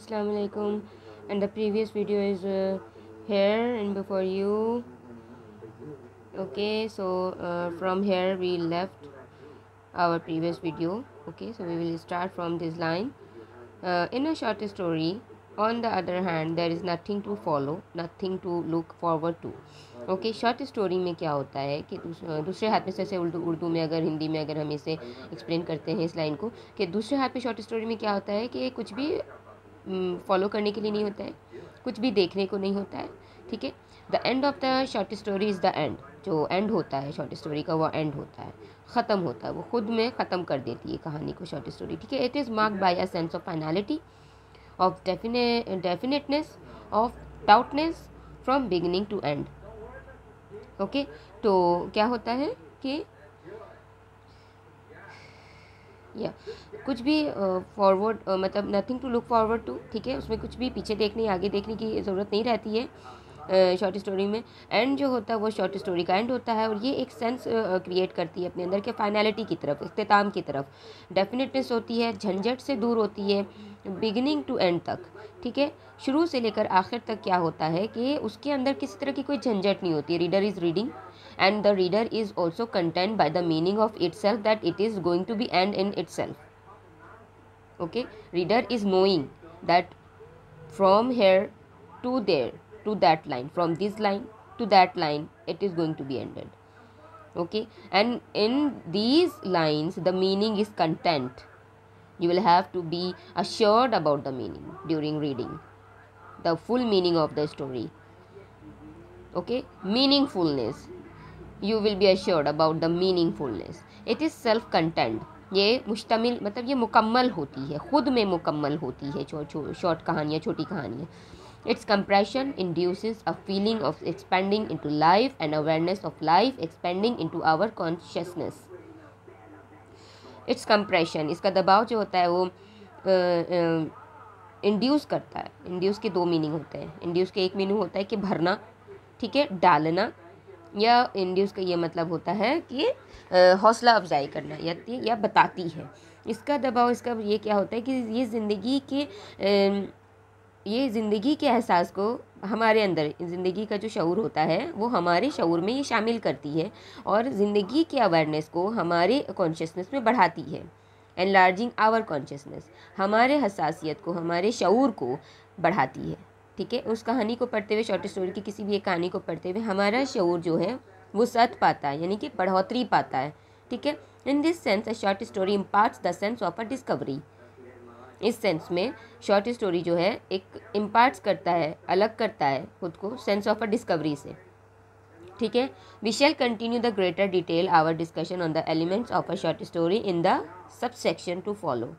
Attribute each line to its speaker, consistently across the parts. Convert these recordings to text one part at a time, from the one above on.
Speaker 1: Assalamu alaikum, and the previous video is here and before you. Okay, so from here we left our previous video. Okay, so we will start from this line. In a short story, on the other hand, there is nothing to follow, nothing to look forward to. Okay, short story में क्या होता है कि दूसरे हाथ में से उर्दू में अगर हिंदी में अगर हम इसे एक्सप्लेन करते हैं इस लाइन को, कि दूसरे हाथ पे शॉर्ट स्टोरी में क्या होता है कि कुछ भी फॉलो करने के लिए नहीं होता है, कुछ भी देखने को नहीं होता है। ठीक है, the end of the short story is the end. जो एंड होता है शॉर्ट स्टोरी का वो एंड होता है, ख़त्म होता है, वो खुद में ख़त्म कर देती है कहानी को शॉर्ट स्टोरी। ठीक है, it is marked by a sense of finality, of definiteness, of doubtness from beginning to end. Okay, तो क्या होता है कि या कुछ भी फॉरवर्ड मतलब nothing to look forward to. ठीक है, उसमें कुछ भी पीछे देखने आगे देखने की ज़रूरत नहीं रहती है शॉर्ट स्टोरी में। एंड जो होता है वो शॉर्ट स्टोरी का एंड होता है, और ये एक सेंस क्रिएट करती है अपने अंदर के फाइनलिटी की तरफ, इख्तिताम की तरफ। डेफिनेटनेस होती है, झंझट से दूर होती है, बिगिनिंग टू एंड तक। ठीक है, शुरू से लेकर आखिर तक क्या होता है कि उसके अंदर किसी तरह की कोई झंझट नहीं होती है। Reader is reading and the reader is also content by the meaning of itself, that it is going to be end in itself. Okay, reader is knowing that from here to there, to that line, from this line to that line, it is going to be ended. Okay, and in these lines the meaning is content. You will have to be assured about the meaning during reading the full meaning of the story. Okay, meaningfulness, you will be assured about the meaningfulness. It is self contained. ये मुश्तमिल मतलब ये मुकम्मल होती है, खुद में मुकम्मल होती है शॉर्ट कहानियाँ, छोटी कहानियाँ। Its compression induces a feeling of expanding into life and awareness of life expanding into our consciousness. Its compression, इसका दबाव जो होता है वो इंड्यूस करता है। इंड्यूस के दो मीनिंग होते हैं। इंड्यूस के एक मीनिंग होता है कि भरना, ठीक है, डालना, या इंड्यूस का ये मतलब होता है कि हौसला अफजाई करना या बताती है। इसका दबाव, इसका ये क्या होता है कि ये ज़िंदगी के एहसास को हमारे अंदर, ज़िंदगी का जो शऊर होता है वो हमारे शऊर में ये शामिल करती है, और ज़िंदगी के अवेयरनेस को हमारे कॉन्शियसनेस में बढ़ाती है। एनलार्जिंग आवर कॉन्शियसनेस, हमारे हसासियत को, हमारे शऊर को बढ़ाती है। ठीक है, उस कहानी को पढ़ते हुए, शॉर्ट स्टोरी की किसी भी एक कहानी को पढ़ते हुए हमारा शऊर जो है वो सत पाता है, यानी कि बढ़ोतरी पाता है। ठीक है, in this sense a short story imparts the sense of a discovery. इस सेंस में शॉर्ट स्टोरी जो है एक इम्पार्ट्स करता है, अलग करता है खुद को सेंस ऑफ अ डिस्कवरी से। ठीक है, we shall continue the greater detail our discussion on the elements of a short story in the sub section to follow.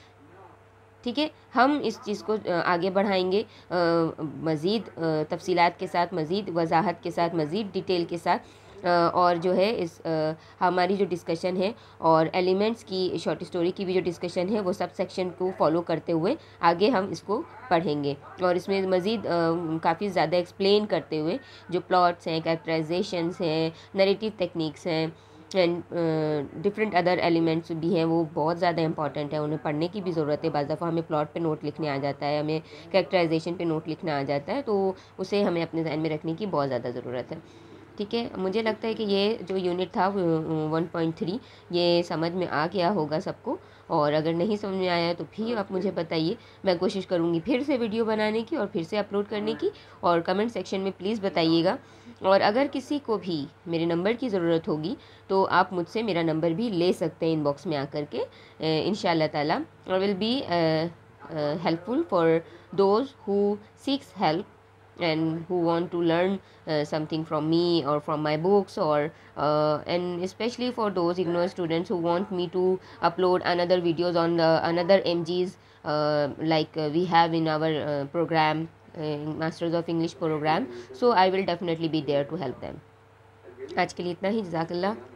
Speaker 1: ठीक है, हम इस चीज़ को आगे बढ़ाएंगे मज़ीद तफसीलात के साथ, मज़ीद वजाहत के साथ, मज़ीद डिटेल के साथ। और जो है इस हमारी जो डिस्कशन है और एलिमेंट्स की, शॉर्ट स्टोरी की भी जो डिस्कशन है वो सब सेक्शन को फॉलो करते हुए आगे हम इसको पढ़ेंगे, और इसमें मज़ीद काफ़ी ज़्यादा एक्सप्लेन करते हुए जो प्लॉट्स हैं, कैरेक्टराइजेशंस हैं, नरेटिव टेक्निक्स हैं, एंड डिफरेंट अदर एलिमेंट्स भी हैं, वो बहुत ज़्यादा इंपॉर्टेंट है, उन्हें पढ़ने की भी ज़रूरत है। बाज़ दफ़ा हमें प्लॉट पे नोट लिखने आ जाता है, हमें कैरेक्टराइजेशन पे नोट लिखना आ जाता है, तो उसे हमें अपने ज़हन में रखने की बहुत ज़्यादा ज़रूरत है। ठीक है, मुझे लगता है कि ये जो यूनिट था 1.3 ये समझ में आ गया होगा सबको, और अगर नहीं समझ में आया तो फिर आप मुझे बताइए, मैं कोशिश करूँगी फिर से वीडियो बनाने की और फिर से अपलोड करने की, और कमेंट सेक्शन में प्लीज़ बताइएगा। और अगर किसी को भी मेरे नंबर की ज़रूरत होगी तो आप मुझसे मेरा नंबर भी ले सकते हैं इनबॉक्स में आकर के, इंशाल्लाह ताला। I will be helpful for those who seeks help and who want to learn something from me or from my books, or and especially for those ignorant students who want me to upload another videos on the another MGs like we have in our program, Masters of English program, so I will definitely be there to help them. आज के लिए इतना ही, जज़ाकल्लाह।